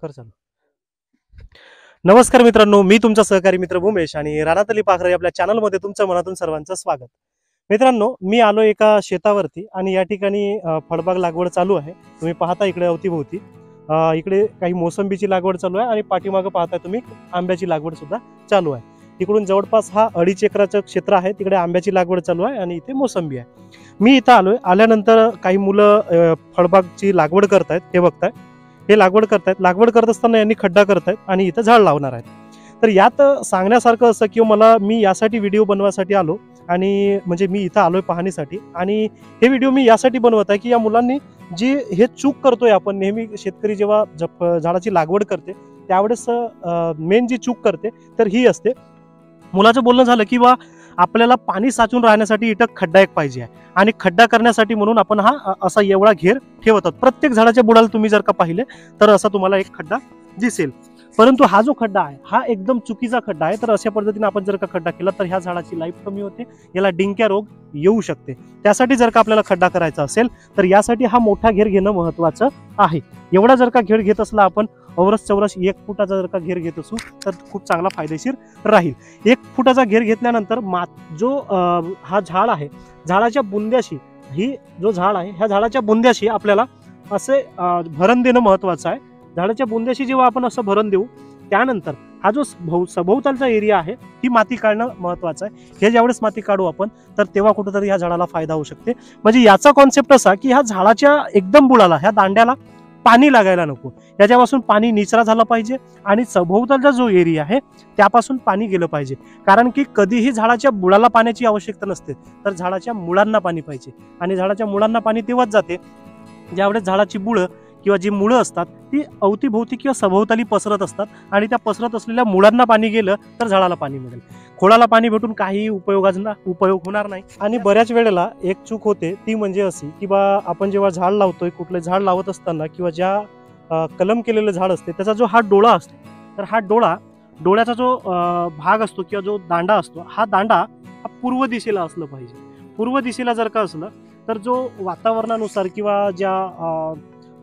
कर चालू. नमस्कार मित्रांनो, मी तुमचा सहकारी मित्र भूमेश आणि रानातली पाखरे आपल्या चॅनलमध्ये तुमचं मनातून सर्वांचं स्वागत. मित्रांनो, मी आलो एका शेतावरती आणि या ठिकाणी फळबाग लागवड चालू आहे. तुम्ही पाहता इकडे अवतीभोवती इकडे काही मोसंबीची लागवड चालू आहे आणि पाठीमागं पाहता तुम्ही आंब्याची लागवड सुद्धा चालू आहे. तिकडून जवळपास हा 2.5 एकराचं क्षेत्र आहे. तिकडे आंब्याची लागवड चालू आहे आणि इथे मोसंबी आहे. मी इथं आलोय. आल्यानंतर काही मुलं फळबागची लागवड करतायत. हे बघताय, हे लागवड करतायत. लागवड करत असताना यांनी खड्डा करतायत आणि इथं झाड लावणार आहेत. तर यात सांगण्यासारखं असं की मी यासाठी व्हिडिओ बनवायसाठी आलो आणि म्हणजे मी इथं आलोय पाहणीसाठी. आणि हे व्हिडिओ मी यासाठी बनवत आहे की या मुलांनी जी हे चूक करतोय आपण नेहमी, शेतकरी जेव्हा झाडाची लागवड करते त्यावेळेस मेन जी चूक करते तर ही असते. मुलाचं बोलणं झालं की आपल्याला पाणी साचून राहण्यासाठी इथं खड्डा एक पाहिजे आहे आणि खड्डा करण्यासाठी म्हणून आपण हा असा एवढा घेर ठेवतात. प्रत्येक झाडाच्या बुडाला तुम्ही जर का पाहिले तर असा तुम्हाला एक खड्डा दिसेल. परंतु हा जो खड्डा आहे हा एकदम चुकीचा खड्डा आहे. तर अशा पद्धतीने आपण जर का खड्डा केला तर ह्या झाडाची लाईफ कमी होते, याला डिंक्या रोग येऊ शकते. त्यासाठी जर का आपल्याला खड्डा करायचा असेल तर यासाठी हा मोठा घेर घेणं महत्वाचं आहे. एवढा जर का घेर घेत असला आपण अवरस चौरस 1 फुटाचा जर का घेर घेत असू तर खूप चांगला फायदेशीर राहील. 1 फुटाचा घेर घेतल्यानंतर जो हा झाड आहे, झाडाच्या बुंद्याशी ही जो झाड आहे ह्या झाडाच्या बुंद्याशी आपल्याला असे भरण देणं महत्वाचं आहे. झाडाच्या बुंद्याशी जेव्हा आपण असं भरण देऊ त्यानंतर हा जो सभोवतालचा एरिया आहे ही माती काढणं महत्वाचं आहे. हे ज्यावेळेस माती काढू आपण तर तेव्हा कुठेतरी ह्या झाडाला फायदा होऊ शकते. म्हणजे याचा कॉन्सेप्ट असा की ह्या झाडाच्या एकदम बुडाला, ह्या दांड्याला पाणी लागायला नको, याच्यापासून पाणी निचरा झाला पाहिजे आणि सभोवतालचा जो एरिया आहे त्यापासून पाणी गेलं पाहिजे. कारण की कधीही झाडाच्या बुडाला पाण्याची आवश्यकता नसते, तर झाडाच्या मुळांना पाणी पाहिजे. आणि झाडाच्या मुळांना पाणी तेव्हाच जाते ज्यावेळेस झाडाची बुडं किंवा जी मुळं असतात ती अवतीभोवती किंवा सभोवताली पसरत असतात आणि त्या पसरत असलेल्या मुळांना पाणी गेलं तर झाडाला पाणी मिळेल. खोडाला पाणी भेटून काही उपयोग होणार नाही. आणि बऱ्याच वेळेला एक चूक होते ती म्हणजे अशी की आपण जेव्हा झाड लावतोय, कुठले झाड लावत असताना किंवा ज्या कलम केलेलं झाड असते त्याचा जो हा डोळा असतो तर हा डोळ्याचा जो भाग असतो किंवा जो दांडा असतो हा दांडा हा पूर्व दिशेला असलं पाहिजे. पूर्व दिशेला जर का असलं तर जो वातावरणानुसार किंवा ज्या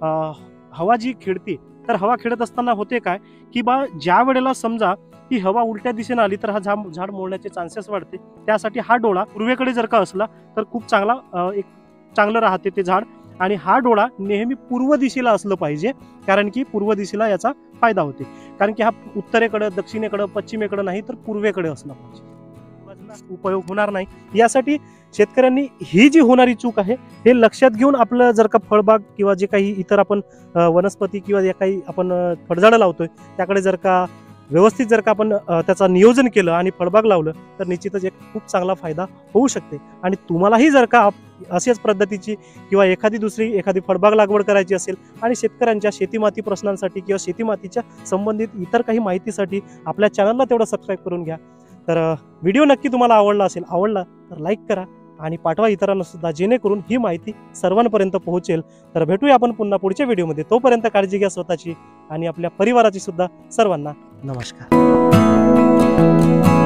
हवा जी खेळते तर हवा खेळत असताना होते काय की ज्या वेळेला समजा ही हवा उलट्या दिशेने आली तर हा झाड मोडण्याचे चान्सेस वाढते. त्यासाठी हा डोळा पूर्वेकडे जर का असला तर खूप चांगलं राहते ते झाड. आणि हा डोळा नेहमी पूर्व दिशेला असलं पाहिजे, कारण की पूर्व दिशेला याचा फायदा होते. कारण की हा उत्तरेकडे, दक्षिणेकडे, पश्चिमेकडे नाही तर पूर्वेकडे असला पाहिजे, उपयोग होणार नाही. यासाठी शेतकऱ्यांनी ही जी होणारी चूक आहे हे लक्षात घेऊन आपलं जर का फळबाग किंवा जे काही इतर आपण वनस्पती किंवा जे काही आपण फळझाडं लावतोय त्याकडे जर का व्यवस्थित जर का आपण त्याचं नियोजन केलं आणि फळबाग लावलं तर निश्चितच एक खूप चांगला फायदा होऊ शकते. आणि तुम्हालाही जर का अशाच पद्धतीची किंवा एखादी फळबाग लागवड करायची असेल आणि शेतकऱ्यांच्या शेतीमाती प्रश्नांसाठी किंवा शेतीमातीच्या संबंधित इतर काही माहितीसाठी आपल्या चॅनलला तेवढं सबस्क्राईब करून घ्या. तर व्हिडिओ नक्की तुम्हाला आवडला तर लाईक करा आणि पाठवा इतरांना सुद्धा, जेणेकरून ही माहिती सर्वांपर्यंत पोहोचेल. तर भेटूया आपण पुन्हा पुढच्या व्हिडिओमध्ये. तोपर्यंत काळजी घ्या स्वतःची आणि आपल्या परिवाराची सुद्धा. सर्वांना नमस्कार.